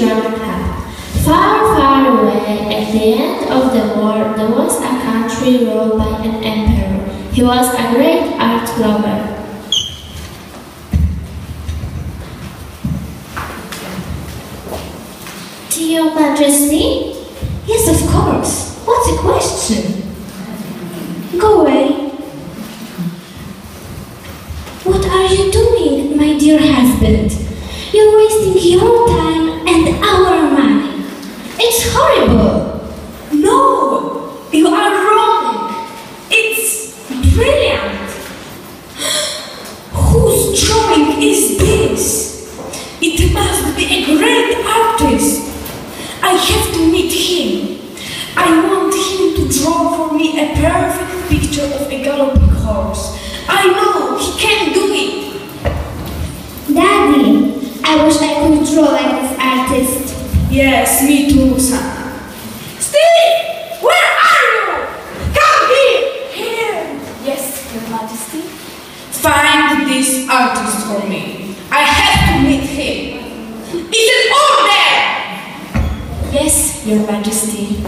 German hat. Far, far away, at the end of the world, there was a country ruled by an emperor. He was a great art lover. To your Majesty? Yes, of course. What's the question? Go away. What are you doing, my dear husband? You're wasting your time and our money. It's horrible. No, you are wrong. It's brilliant. Whose drawing is this? It must be a great artist. I have to meet him. I want him to draw for me a perfect picture of a galloping horse. I know he can do it. Daddy, I wish I could draw like this artist. Yes, me too, son. Steve! Where are you? Come here! Here! Yes, Your Majesty. Find this artist for me. I have to meet him. Is it order? Yes, Your Majesty.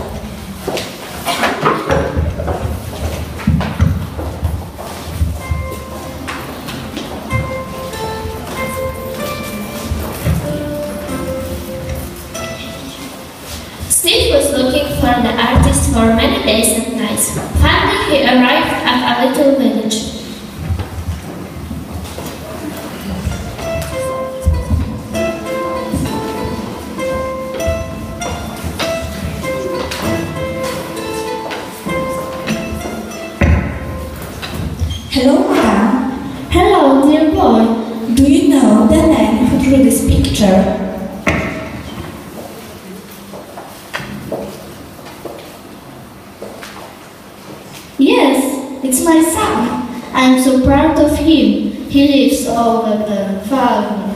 Steve was looking for the artist for many days and nights. Finally, he arrived at a little village. Hello, madam. Hello, dear boy. Do you know the man who drew this picture? Yes, it's my son. I am so proud of him. He lives over the farm.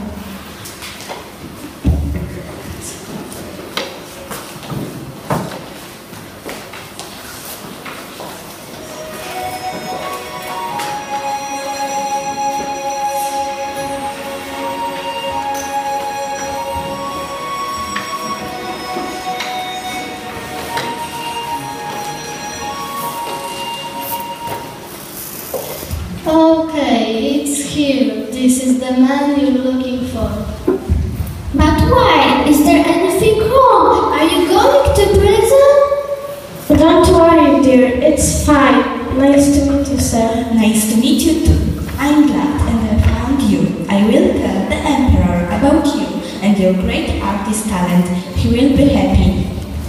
Okay, it's here. This is the man you're looking for. But why? Is there anything wrong? Are you going to prison? Don't worry, dear. It's fine. Nice to meet you, sir. Nice to meet you too. I'm glad and I found you. I will tell the emperor about you and your great artist talent. He will be happy.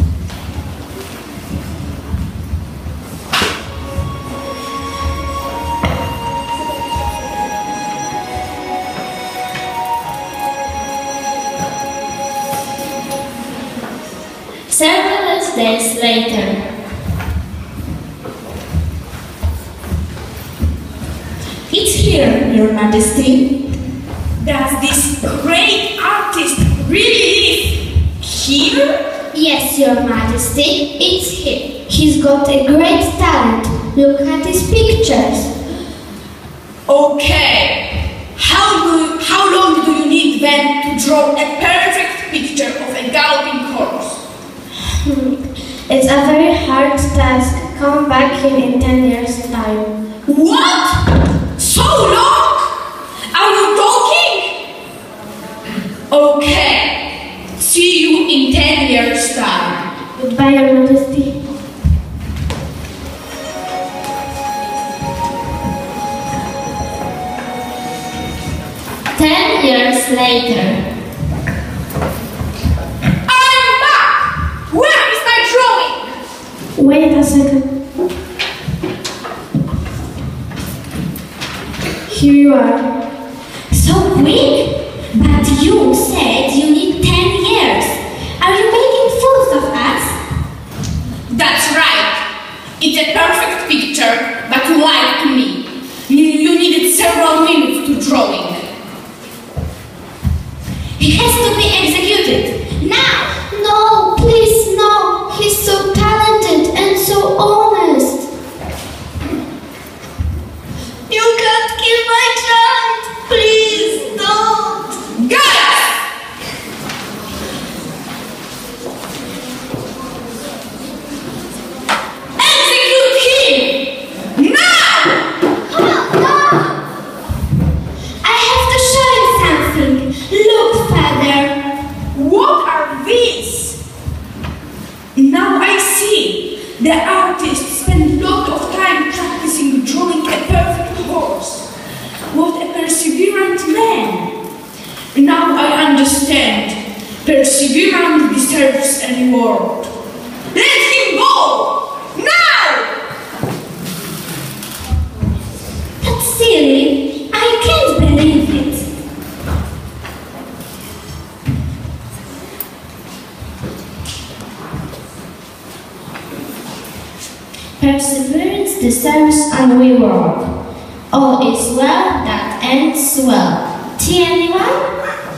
Several days later. It's here, Your Majesty. Does this great artist really live here? Yes, Your Majesty, it's him. He's got a great talent. Look at his pictures. Okay. How long do you need then to draw a perfect picture of a galloping horse? It's a very hard task. Come back in 10 years' time. What? So long? Are you joking? Okay. See you in 10 years' time. Goodbye, Your Majesty. Years later. I'm back! Where is my drawing? Wait a second. Here you are. So quick? But you said you need 10 years. Are you making fools of us? That's right. It's a perfect picture, but you lied to me. You needed several minutes to drawing. He has to be executed. Now! No, please, no. He's so talented and so honest. You can't kill my child. Please, no. this. Now I see. The artist spent a lot of time practicing drawing a perfect horse. What a perseverant man. Now I understand. Perseverance deserves a reward. Let him go! Now! That's silly. I can't believe it. Perseverance deserves a reward. All is well that ends well. Tea, anyone?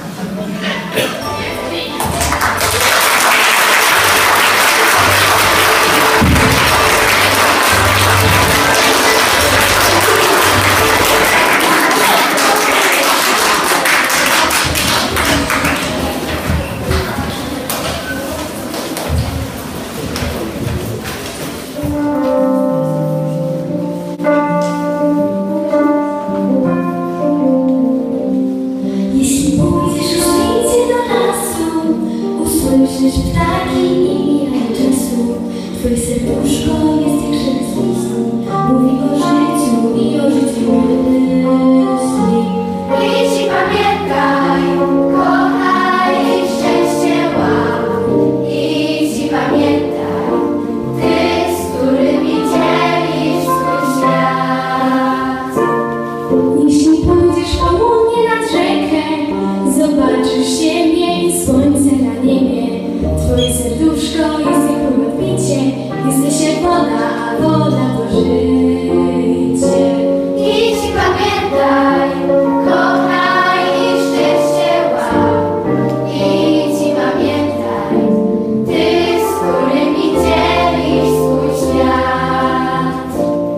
Twoje serduszko jest jak szelest liści, mówi o życiu i o życiu myśli. Idź i pamiętaj, kochaj i szczęście łap. Idź i pamiętaj, ty, z którymi dzielisz swój świat. Jeśli pójdziesz południe nad rzekę, zobaczysz siebie i słońce na niebie. Twoje serduszko jest jak picie, jesteś jak woda, a woda to życie. Idź i pamiętaj, kochaj i szczęście łap. Idź i pamiętaj, ty, z którymi dzielisz swój świat.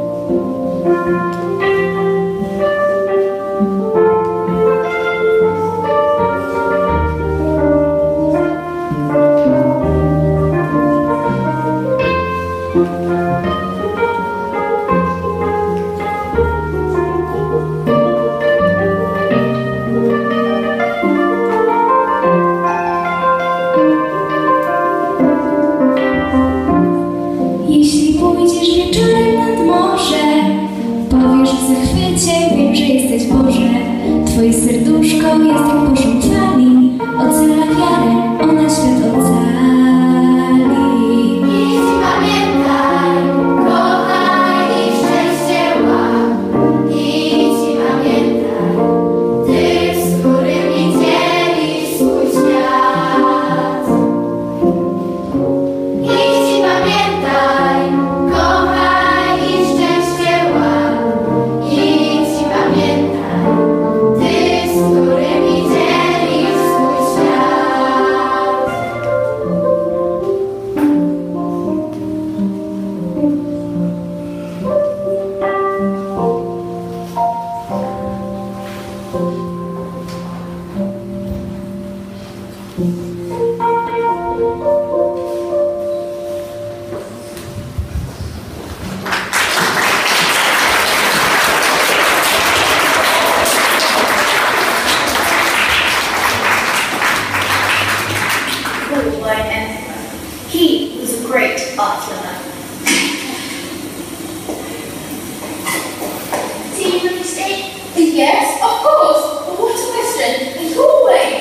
Jeśli pójdziesz wieczorem nad morze, powiesz w zachwycie, wiem, że jesteś Boże. Twoje serduszko jest jak porząd fali, ocala wiarę, ona świat ocali. Idź i pamiętaj, kochaj i szczęście łap. Idź i pamiętaj, ty, z którymi dzielisz swój świat. Idź i pamiętaj, kochaj i szczęście łap. Idź i pamiętaj, ty, z którymi dzielisz swój świat. By Emperor. He was a great art lover. Do you want to stay? Yes, of course. What a question. And go away.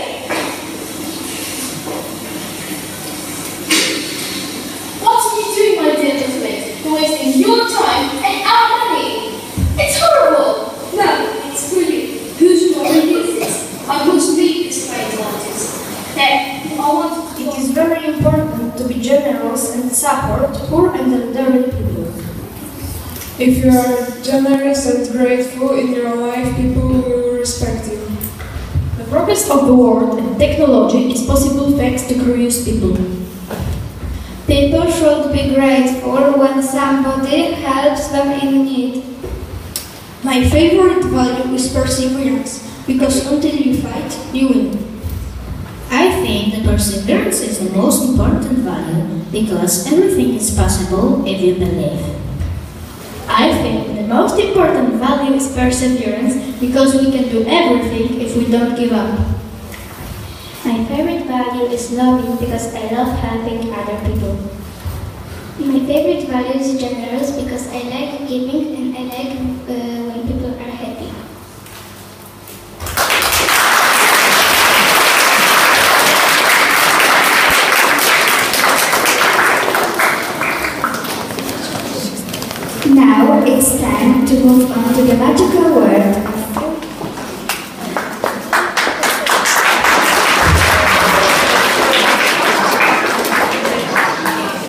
What are you doing, my dear little mate? You're wasting your time and our money. It's horrible. No, it's brilliant. Whose drawing is this? I must read this great artist. There, I want to. It is very important to be generous and support poor and elderly people. If you are generous and grateful in your life, people will respect you. The progress of the world and technology is possible thanks to curious people. People should be grateful when somebody helps them in need. My favorite value is perseverance, because until you fight, you win. I think the perseverance is the most important value because everything is possible if you believe. I think the most important value is perseverance because we can do everything if we don't give up. I My favorite value is loving because I love helping other people. My favorite value is generous because I like giving and I like when people are happy. Now it's time to move on to the magical world